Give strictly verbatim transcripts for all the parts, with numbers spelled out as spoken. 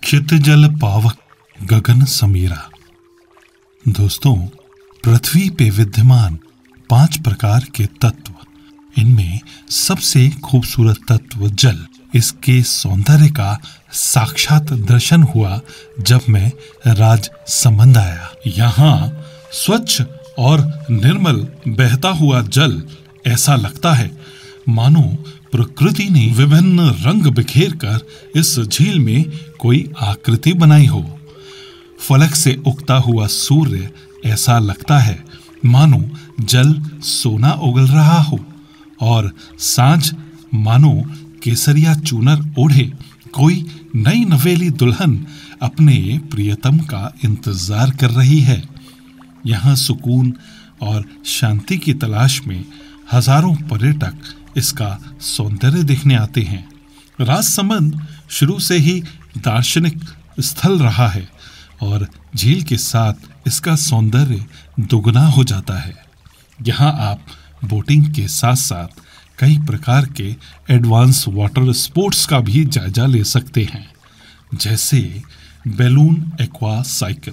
क्षितिजल पावक गगन समीरा। दोस्तों, पृथ्वी पे विद्यमान पांच प्रकार के तत्व, इनमें सबसे खूबसूरत तत्व जल। इसके सौंदर्य का साक्षात दर्शन हुआ जब मैं राजसमंद आया। यहाँ स्वच्छ और निर्मल बहता हुआ जल ऐसा लगता है मानो प्रकृति ने विभिन्न रंग बिखेर कर इस झील में कोई आकृति बनाई हो। फलक से उगता हुआ सूर्य ऐसा लगता है मानो जल सोना उगल रहा हो, और सांझ मानो केसरिया चूनर ओढ़े कोई नई नवेली दुल्हन अपने प्रियतम का इंतजार कर रही है। यहाँ सुकून और शांति की तलाश में हजारों पर्यटक इसका सौंदर्य देखने आते हैं। राजसमंद शुरू से ही दार्शनिक स्थल रहा है और झील के साथ इसका सौंदर्य दुगना हो जाता है। यहाँ आप बोटिंग के साथ साथ कई प्रकार के एडवांस वाटर स्पोर्ट्स का भी जायजा ले सकते हैं, जैसे balloon aqua cycle,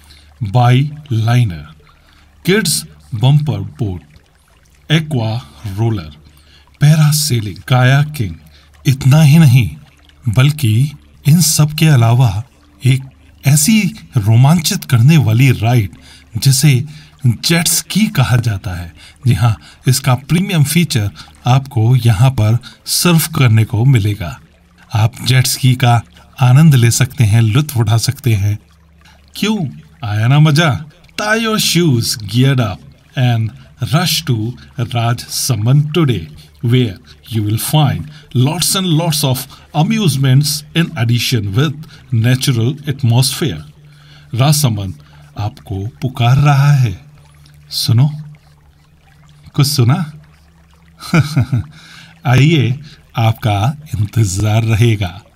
bi liner, kids bumper boat, aqua roller, parasailing, kayaking. इतना ही नहीं बल्कि इन सब के अलावा एक ऐसी रोमांचित करने वाली राइड जिसे जेट स्की कहा जाता है। जी हाँ, इसका प्रीमियम फीचर आपको यहाँ पर सर्फ करने को मिलेगा। आप जेट स्की का आनंद ले सकते हैं, लुत्फ उठा सकते हैं। क्यों आया ना मजा? Tie your shoes, geared up and rush to Rajsamand today, where you will find lots and lots of amusements in addition with natural atmosphere. Rajsamand आपको पुकार रहा है। सुनो, कुछ सुना? आइए, आपका इंतजार रहेगा।